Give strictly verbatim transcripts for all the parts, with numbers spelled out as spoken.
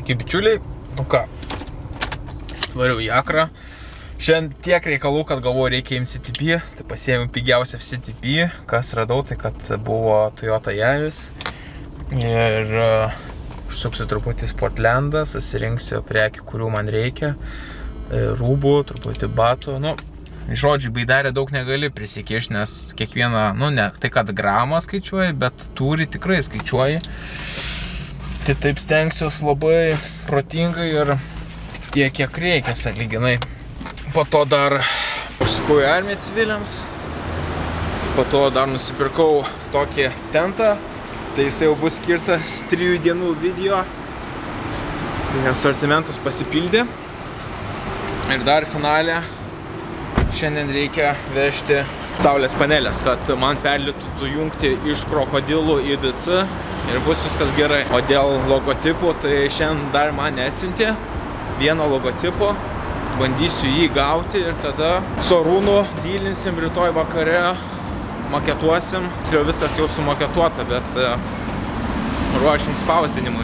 Sveiki bičiuliai, nu ką, tvariau į Akrą. Šiandien tiek reikalų, kad galvoju reikia imti C T P, tai pasiėmiau pigiausią C T P, kas radau, tai kad buvo Toyota Yaris. Ir uh, užsuksiu truputį Sportlandą, susirinksiu prekių, kurių man reikia, rūbų, truputį batų, nu, žodžiu, baidarė daug negali prisikišti, nes kiekvieną, nu ne, tai kad gramą skaičiuoji, bet tūrį tikrai skaičiuoji. Tai taip stengsiuos labai protingai ir tiek, kiek reikia, sąlyginai. Po to dar užsukau į armiją civiliams. Po to dar nusipirkau tokį tentą. Tai jis jau bus skirtas trijų dienų video. Tai asortimentas pasipildė. Ir dar finale šiandien reikia vežti saulės panelės, kad man perlitų jungti iš krokodilų į D C ir bus viskas gerai. O dėl logotipų, tai šiandien dar man neatsiuntė vieno logotipo. Bandysiu jį gauti ir tada su Arūnu dylinsim rytoj vakare, maketuosim. Tiksliau viskas jau sumaketuota, bet ruošim spausdinimui.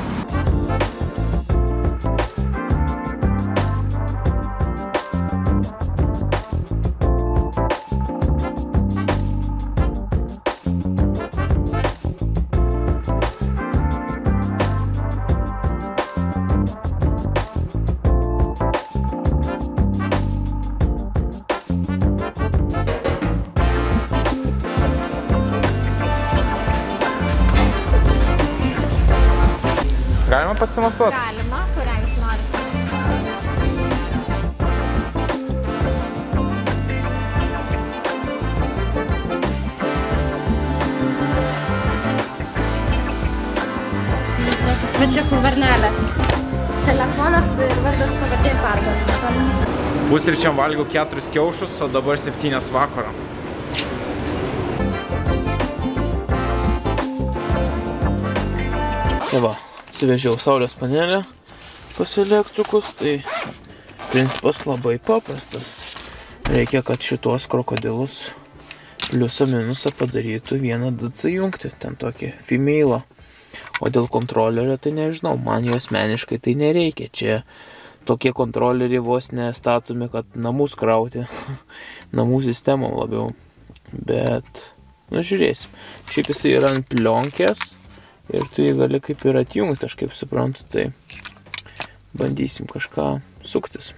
Galima pasimatuoti? Galima, kurią jūs norite. Bet čia kur varnelės. Telefonas ir vardas pavardė perduotas. Pusryčiam valgiau keturis kiaušus, o dabar septynias vakaro. Tai va. Atsivežiau saulės panelę pas elektrikus, tai principas labai paprastas. Reikia, kad šitos krokodilus pliusą minusą padarytų vieną D C jungti, ten tokį female. O dėl kontrolerio tai nežinau, man jo asmeniškai tai nereikia. Čia tokie kontroleriai vos nestatomi, kad namus krauti, namų sistemom labiau. Bet, nu žiūrėsim, šiaip jisai yra ant plionkės. Ir tu jį gali kaip ir atjungti, aš kaip suprantu, tai bandysim kažką suktis.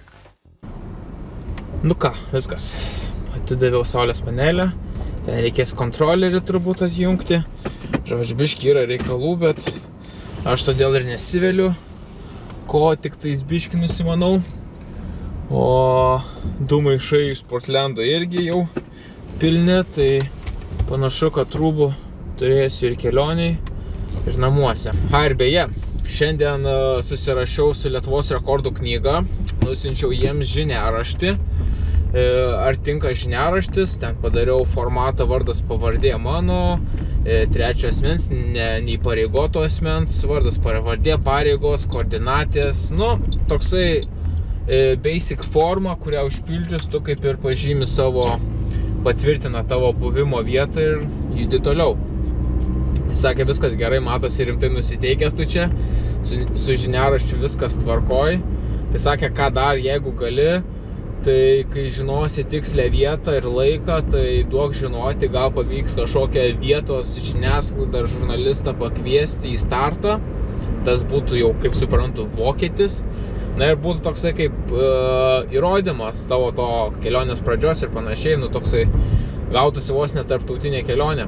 Nu ką, viskas. Atidaviau saulės panelę. Ten reikės kontrolerį turbūt atjungti. Žodžiu, biški yra reikalų, bet aš todėl ir nesiveliu. Ko tik tais biški nusimanau. O du maišai iš Sportlando irgi jau pilni, tai panašu, kad rūbų turėsiu ir kelioniai. Ir namuose. A, ir beje, šiandien susirašiau su Lietuvos rekordų knyga, nusinčiau jiems žiniaraštį. Ar tinka žiniaraštis, ten padariau formatą vardas pavardė mano, trečio asmens, neįpareigoto asmens, vardas pavardė, pareigos, koordinatės, nu, toksai basic forma, kurią užpildžius, tu kaip ir pažymi savo, patvirtina tavo buvimo vietą ir judi toliau. Sakė, viskas gerai, matosi rimtai nusiteikęs tu čia, su, su žiniaraščiu viskas tvarkoj. Tai sakė, ką dar, jeigu gali, tai kai žinosi tikslę vietą ir laiką, tai duok žinoti, gal pavyks kažkokią vietos žiniasklaidą ar žurnalistą pakviesti į startą. Tas būtų jau, kaip suprantu, vokietis. Na ir būtų toksai kaip e, įrodymas tavo to kelionės pradžios ir panašiai, nu toksai gautųsi vos ne tarptautinė kelionė.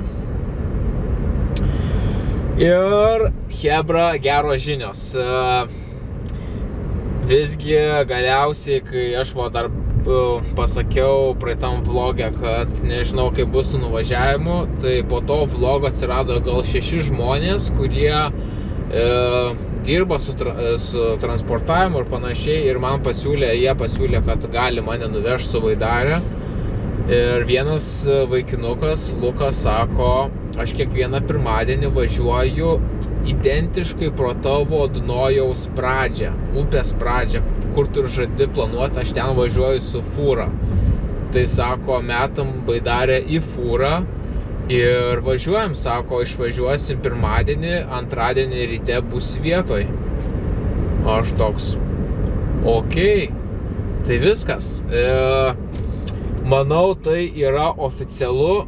Ir hebra, geros žinios. Visgi galiausiai, kai aš va dar pasakiau praeitam vlogę, kad nežinau kaip bus su nuvažiavimu, tai po to vlogo atsirado gal šeši žmonės, kurie e, dirba su, tra, su transportavimu ir panašiai, ir man pasiūlė, jie pasiūlė, kad gali mane nuvežti su baidarė. Ir vienas vaikinukas, Lukas, sako, aš kiekvieną pirmadienį važiuoju identiškai pro tavo Dunojaus pradžią, upės pradžią, kur tu ir žadi planuoti, aš ten važiuoju su fūra. Tai sako, metam baidarę į fūrą Ir važiuojam, sako, išvažiuosim pirmadienį, antradienį ryte bus vietoj. Aš toks. Okei. Tai viskas. E, manau, tai yra oficialu.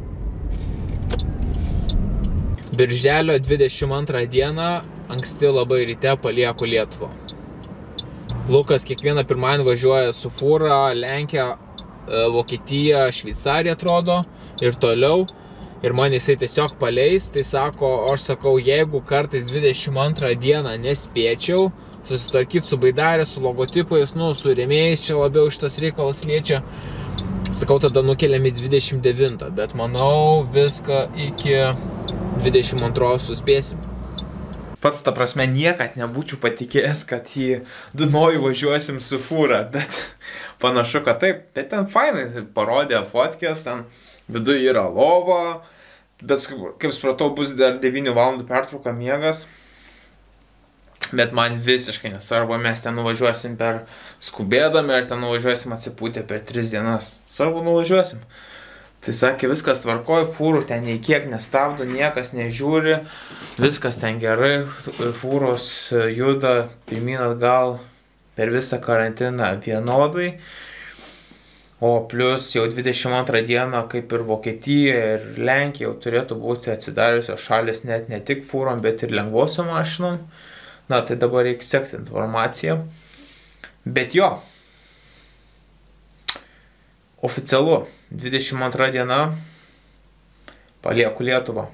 Birželio dvidešimt antrą dieną anksti labai ryte palieku Lietuvą. Lukas kiekvieną pirmadienį važiuoja su fūra, Lenkija, Vokietija, Šveicarija atrodo ir toliau. Ir man jisai tiesiog paleis, tai sako, aš sakau, jeigu kartais dvidešimt antrą dieną nespėčiau susitvarkyti su baidarė, su logotipais, nu, su rėmėjais, čia labiau šitas reikalas liečia. Sakau, tada nukeliam į dvidešimt devintą, bet manau, viską iki dvidešimt antros suspėsim. Pats, ta prasme, niekad nebūčiau patikėjęs, kad į Dunojų važiuosim su fūra, bet panašu, kad taip. Bet ten fainai, parodė fotkės, ten viduje yra lova, bet kaip supratau, bus dar devynių valandų pertrauka miegas. Bet man visiškai nesvarbu, mes ten nuvažiuosim per skubėdami, ar ten nuvažiuosim atsipūtę per tris dienas. Svarbu, nuvažiuosim. Tai sakė, viskas tvarkoj, fūrų ten nei kiek nestabdo, niekas nežiūri, viskas ten gerai, fūros juda pirmyn atgal per visą karantiną vienodai. O plus jau dvidešimt antrą dieną, kaip ir Vokietija ir Lenkija, jau turėtų būti atsidariusios šalis net ne tik fūrom, bet ir lengvosiom mašinom. Na, tai dabar reikia sekti informaciją. Bet jo, oficialu, dvidešimt antra diena palieku Lietuvą.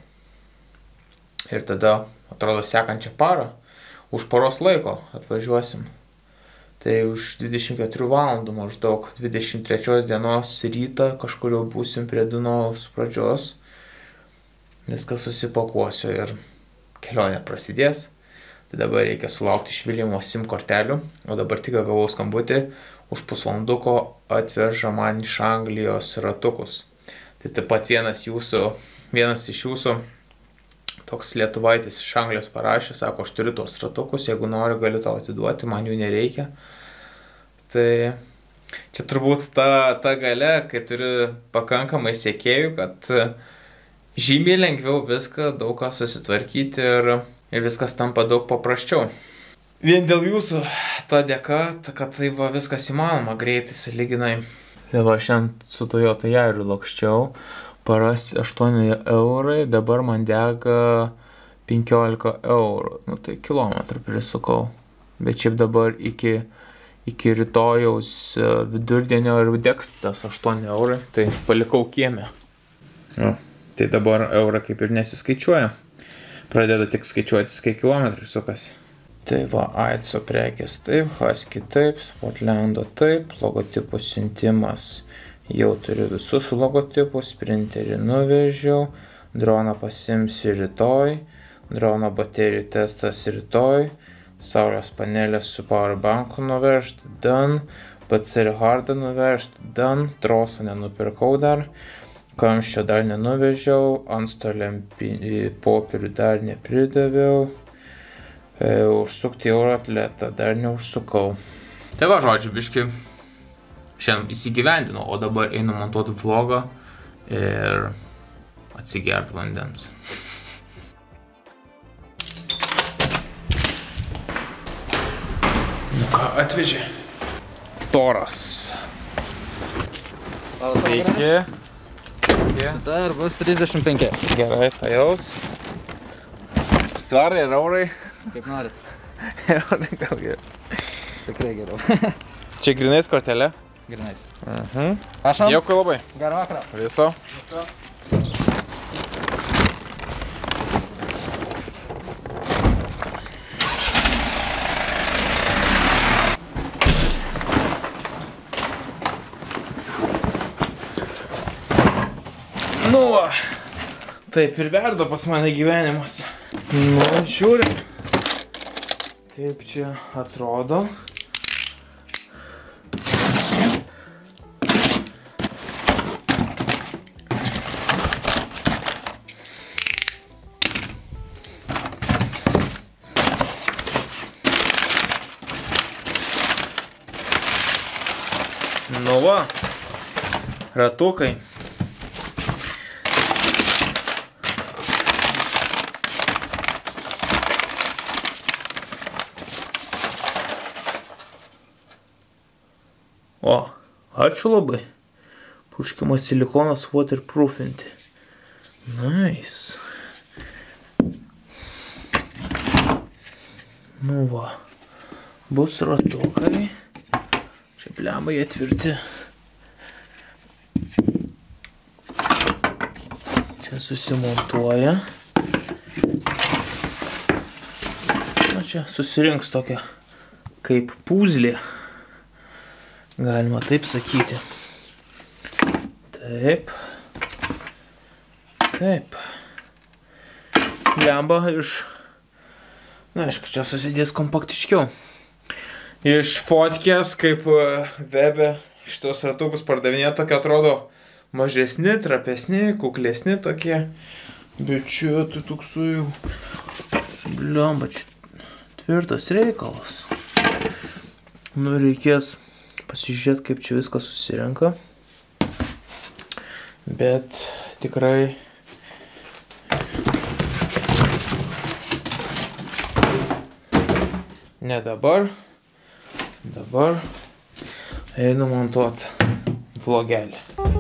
Ir tada, atrodo, sekančią parą, už paros laiko atvažiuosim. Tai už dvidešimt keturių valandų maždaug dvidešimt trečios dienos rytą kažkur jau būsim prie Dunojaus pradžios. Viską susipakuosiu ir kelionė prasidės. Tai dabar reikia sulaukti iš Viljamo SIM kortelių, o dabar tik gavau skambutį, už pusvalanduko atveža man iš Anglijos ratukus. Tai taip pat vienas jūsų, vienas iš jūsų, toks lietuvaitis iš Anglijos parašė, sako, aš turiu tos ratukus, jeigu noriu, galiu tau atiduoti, man jų nereikia. Tai čia turbūt ta, ta galia, kai turi pakankamai sekėjų, kad žymiai lengviau viską, daug ką susitvarkyti ir Ir viskas tampa daug paprasčiau. Vien dėl jūsų ta dėka, ta, kad tai va viskas įmanoma greitai, sąlyginai. Tai va, šiandien su Toyota Yairiu lakščiau, paras aštuoni eurai, dabar man dega penkiolika eurų. Nu tai kilometrų prisukau. Bet šiaip dabar iki, iki rytojaus vidurdienio ir degs tas aštuoni eurai, tai palikau kieme. Nu, tai dabar eurą kaip ir nesiskaičiuoja. Pradeda tik skaičiuotis, kai kilometrai sukasi. Tai va, Aitso prekės taip, Husky taip, Sportlando taip, logotipų siuntimas. Jau turiu visus logotipus, printerį nuvežiau, droną pasimsiu rytoj, drono baterijų testas rytoj, saulės panelės su powerbanku nuvežt, done, P C R hardą nuvežt, done, troso nenupirkau dar. Kamščio dar nenuvežiau, antstoliam popierių dar nepridaviau, e, užsukti Euroatletą dar neužsukau. Tai va, žodžiu, biški, šiandien įsigyvendinau, o dabar einu montuoti vlogą ir atsigert vandens. Nu ką, atvežė? Toras. Sveiki. Šita ir bus trisdešimt penki. Gerai, tai jaus. Svarai ir eurai. Kaip norit. Eurai gal geriau. Tikrai geriau. Čia grinais kortelė? Grinais. Mhm. Prašom. Dėkui labai. Gerą vakarą. Viso. Nu, taip ir verda pas mane gyvenimas. Nu, žiūrim, kaip čia atrodo. Nu va, ratukai. O, ačiū labai. Purškiamas silikonas waterproofinti. Nice. Nu va. Bus ratukai. Čia blemba jie tvirti. Čia susimontuoja. Na čia susirinks tokia kaip pūzlė. Galima taip sakyti. Taip. Taip. Blemba iš... Na, aišku, čia susidės kompaktiškiau. Iš fotkės, kaip Webe šitos ratukus pardavinė, tokie atrodo mažesni, trapesni, kuklesni tokie. Bet čia tai toksai jau... Blemba, čia tvirtas reikalas. Nu, reikės pasižiūrėti, kaip čia viskas susirenka. Bet tikrai... Ne dabar. Dabar einu montuot vlogelį.